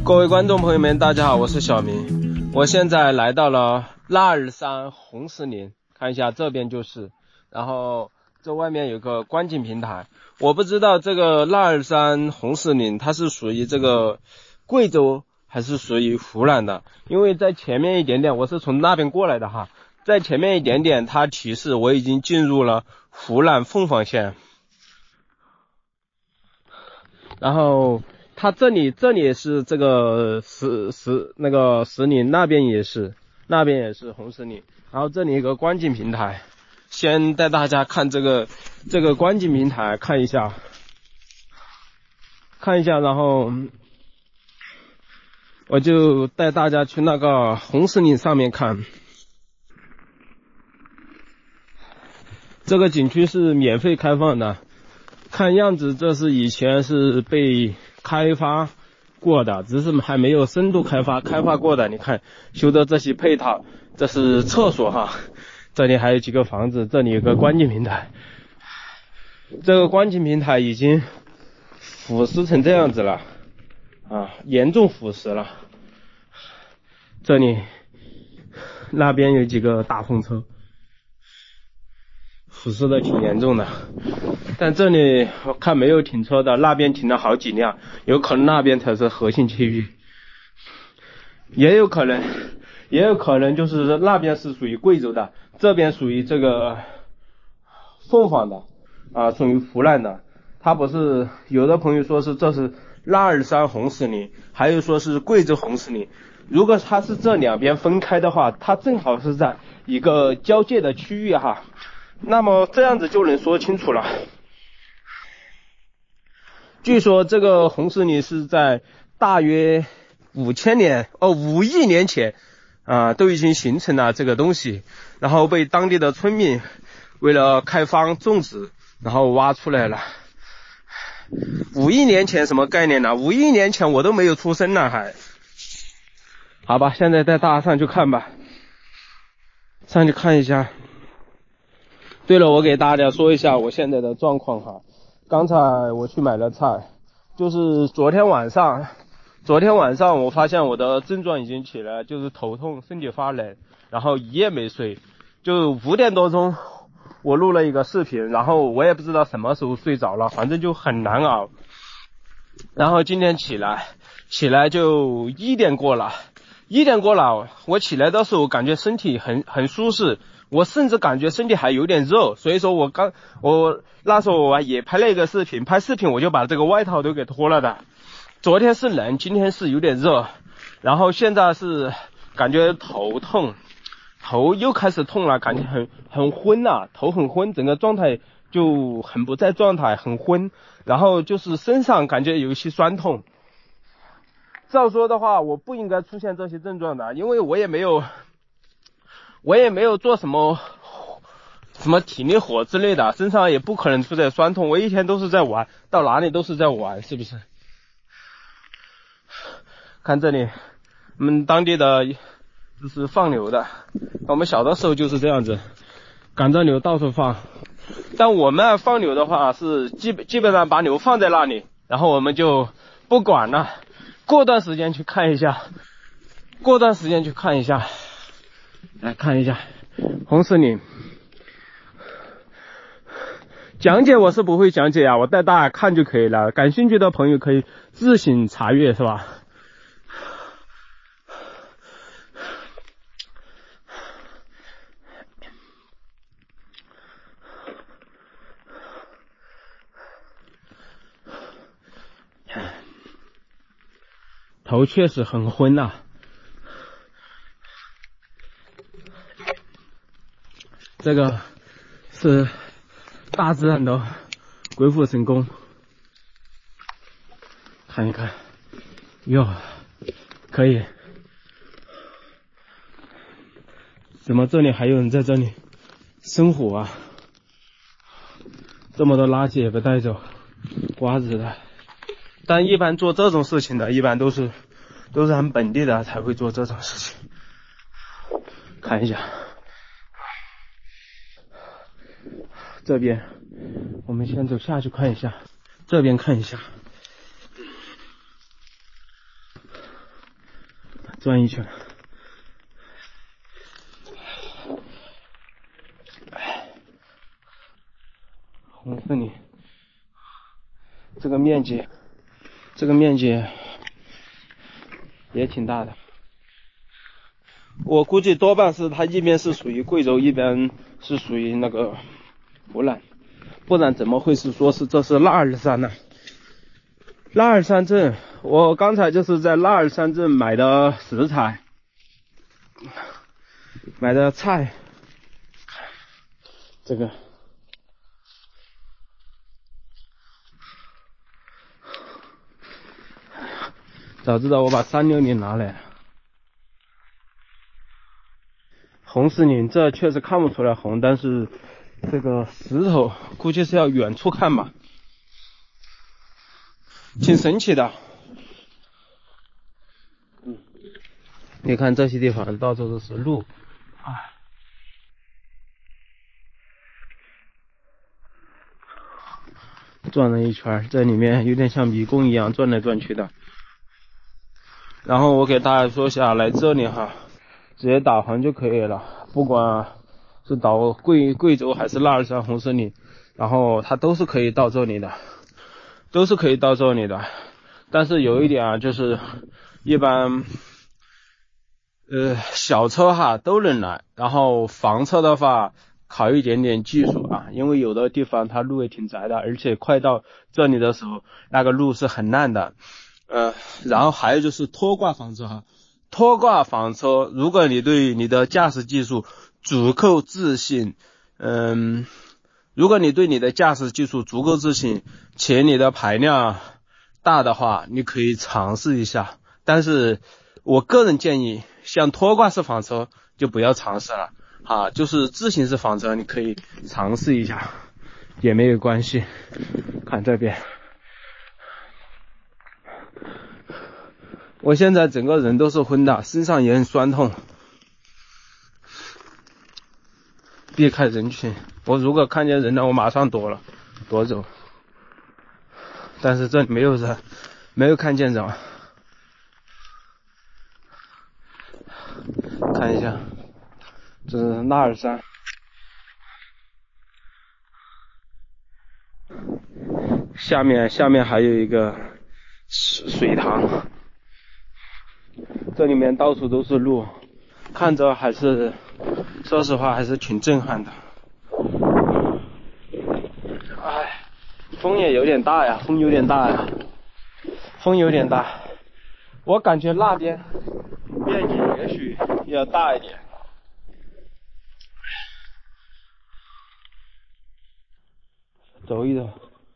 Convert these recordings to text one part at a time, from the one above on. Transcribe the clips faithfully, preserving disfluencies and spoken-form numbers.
各位观众朋友们，大家好，我是小明。我现在来到了腊二山红石林，看一下这边就是，然后这外面有个观景平台。我不知道这个腊二山红石林它是属于这个贵州还是属于湖南的，因为在前面一点点，我是从那边过来的哈，在前面一点点它提示我已经进入了湖南凤凰县。然后它这里这里是这个石石那个石林，那边也是，那边也是红石林。然后这里有个观景平台，先带大家看这个这个观景平台，看一下，看一下，然后我就带大家去那个红石林上面看。这个景区是免费开放的。看样子这是以前是被开发过的，只是还没有深度开发，开发过的。你看修的这些配套，这是厕所哈，这里还有几个房子，这里有个观景平台。这个观景平台已经腐蚀成这样子了啊，严重腐蚀了。这里那边有几个大风车，腐蚀的挺严重的。但这里我看没有停车的，那边停了好几辆，有可能那边才是核心区域，也有可能，也有可能就是那边是属于贵州的，这边属于这个凤凰的啊，属于湖南的。他不是有的朋友说是这是腊二山红石林，还有说是贵州红石林。如果它是这两边分开的话，它正好是在一个交界的区域哈，那么这样子就能说清楚了。据说这个红石林是在大约五千年哦五亿年前啊都已经形成了这个东西，然后被当地的村民为了开荒种植，然后挖出来了。五亿年前什么概念呢？五亿年前我都没有出生呢还。好吧，现在带大家上去看吧，上去看一下。对了，我给大家说一下我现在的状况哈。刚才我去买了菜，就是昨天晚上，昨天晚上我发现我的症状已经起来，就是头痛、身体发冷，然后一夜没睡，就五点多钟我录了一个视频，然后我也不知道什么时候睡着了，反正就很难熬。然后今天起来，起来就一点过了，一点过了，我起来的时候感觉身体很很舒适。我甚至感觉身体还有点热，所以说我刚我那时候我也拍了一个视频，拍视频我就把这个外套都给脱了的。昨天是冷，今天是有点热，然后现在是感觉头痛，头又开始痛了，感觉很很昏了，头很昏，整个状态就很不在状态，很昏，然后就是身上感觉有一些酸痛。照说的话，我不应该出现这些症状的，因为我也没有。我也没有做什么什么体力活之类的，身上也不可能出现酸痛，我一天都是在玩，到哪里都是在玩，是不是？看这里，我们当地的就是放牛的，我们小的时候就是这样子，赶着牛到处放。但我们放牛的话是基本基本上把牛放在那里，然后我们就不管了，过段时间去看一下，过段时间去看一下。来看一下红石林，讲解我是不会讲解啊，我带大家看就可以了，感兴趣的朋友可以自行查阅，是吧？头确实很昏啊。这个是大自然的鬼斧神工，看一看，哟，可以。怎么这里还有人在这里生火啊？这么多垃圾也不带走，瓜子的。但一般做这种事情的，一般都是都是很本地的才会做这种事情。看一下。这边我们先走下去看一下，这边看一下。 转一圈。红森林这个面积，这个面积也挺大的。我估计多半是它一边是属于贵州，一边是属于那个湖南，不然怎么会是说是这是腊二山呢？腊二山镇，我刚才就是在腊二山镇买的食材，买的菜，这个。早知道我把三六零拿来了。红石林这确实看不出来红，但是这个石头估计是要远处看吧，挺神奇的。嗯，你看这些地方到处都是路，啊，转了一圈，这里面有点像迷宫一样转来转去的。然后我给大家说一下，来这里哈，直接导航就可以了，不管是导贵贵州还是腊二山红石林，然后它都是可以到这里的，都是可以到这里的。但是有一点啊，就是一般呃小车哈都能来，然后房车的话考一点点技术啊，因为有的地方它路也挺窄的，而且快到这里的时候，那个路是很烂的。呃，然后还有就是拖挂房车哈，拖挂房车，如果你对你的驾驶技术足够自信，嗯，如果你对你的驾驶技术足够自信，且你的排量大的话，你可以尝试一下。但是我个人建议，像拖挂式房车就不要尝试了啊，就是自行式房车你可以尝试一下，也没有关系。看这边。我现在整个人都是昏的，身上也很酸痛，避开人群。我如果看见人了，我马上躲了，躲走。但是这里没有人，没有看见人。看一下，这是腊二山，下面下面还有一个水塘。这里面到处都是路，看着还是，说实话还是挺震撼的。哎，风也有点大呀，风有点大呀，风有点大。我感觉那边面积也许要大一点。走一走。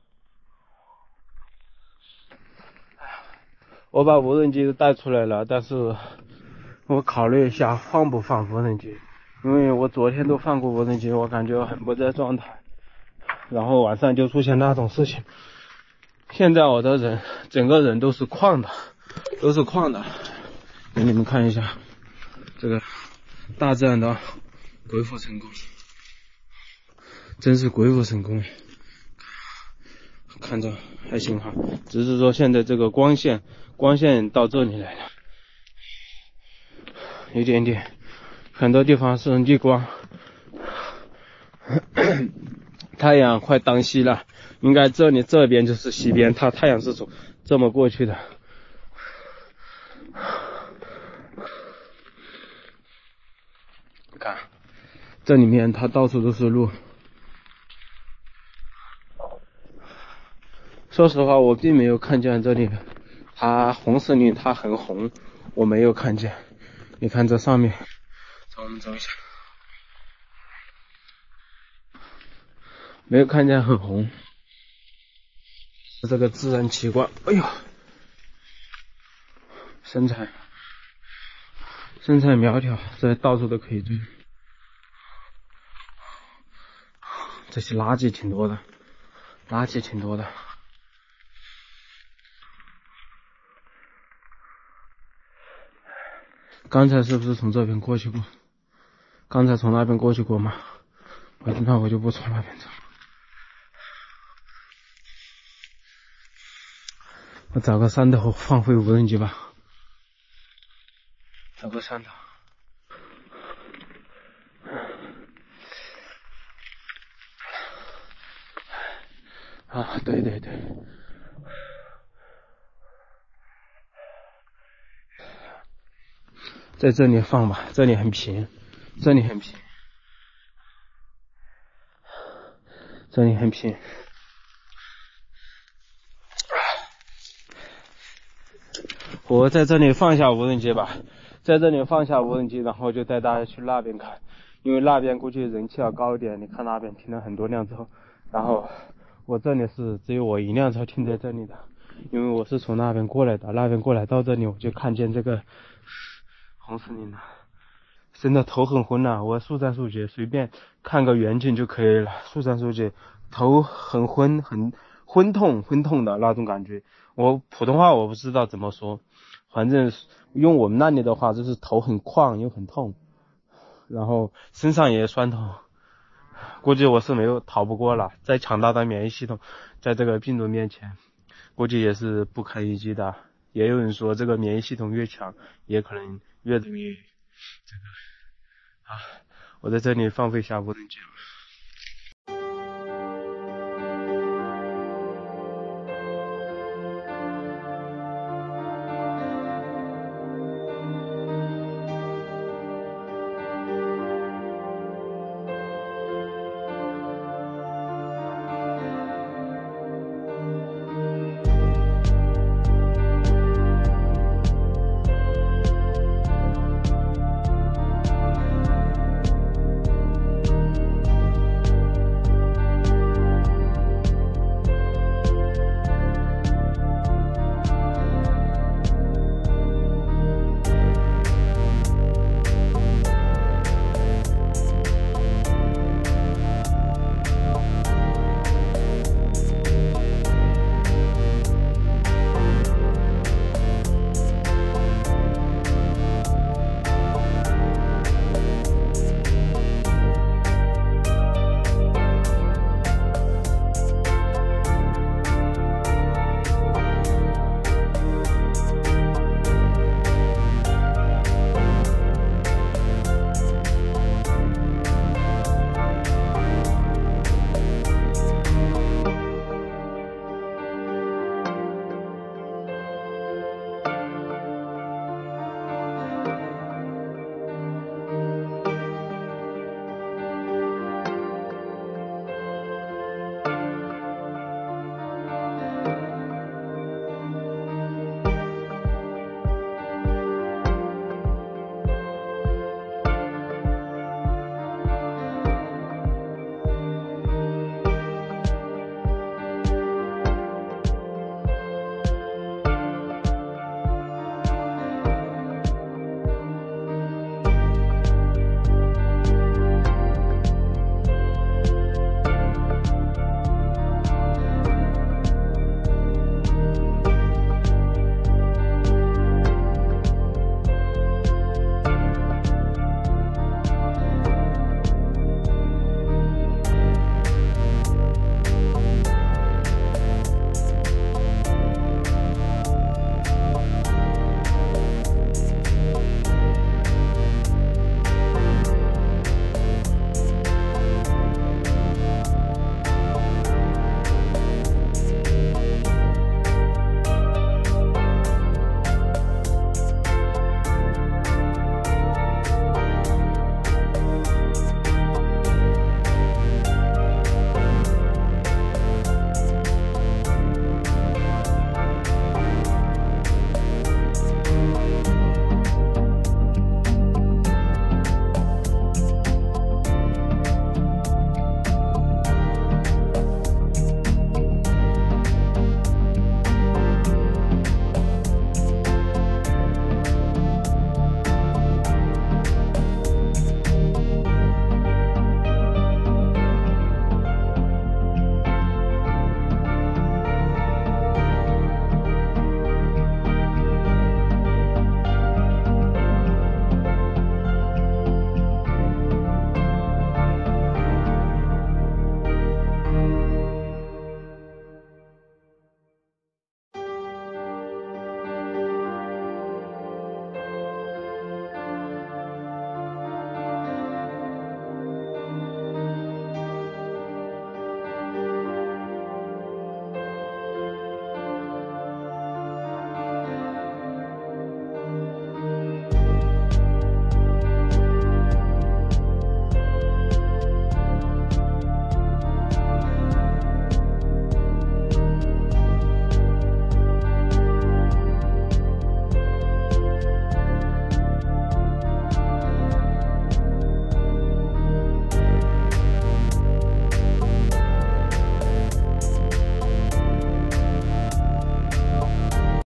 我把无人机都带出来了，但是我考虑一下放不放无人机，因为我昨天都放过无人机，我感觉很不在状态，然后晚上就出现那种事情。现在我的人整个人都是旷的，都是旷的，给你们看一下这个大自然的鬼斧神工，真是鬼斧神工，看着还行哈，只是说现在这个光线光线到这里来了，一点点，很多地方是逆光，太阳快当西了，应该这里这边就是西边，它太阳是从这么过去的。看，这里面它到处都是路。说实话，我并没有看见这里，它红石林它很红，我没有看见。你看这上面，走，我们走一下，没有看见很红。这个自然奇观，哎呦，身材身材苗条，这到处都可以堆。这些垃圾挺多的，垃圾挺多的。刚才是不是从这边过去过？刚才从那边过去过吗？我那我就不从那边走。我找个山头放回无人机吧。 走过山头。啊，对对对。在这里放吧，这里很平，这里很平，这里很平。我在这里放下无人机吧，在这里放下无人机，然后就带大家去那边看，因为那边估计人气要高一点。你看那边停了很多辆车，然后我这里是只有我一辆车停在这里的，因为我是从那边过来的，那边过来到这里我就看见这个红石林了。真的头很昏啊，我速战速决，随便看个远景就可以了。速战速决，头很昏，很昏痛昏痛的那种感觉。我普通话我不知道怎么说，反正用我们那里的话就是头很旷又很痛，然后身上也酸痛。估计我是没有逃不过了，再强大的免疫系统在这个病毒面前估计也是不堪一击的。也有人说这个免疫系统越强也可能越容易这个啊，我在这里放飞一下无人机。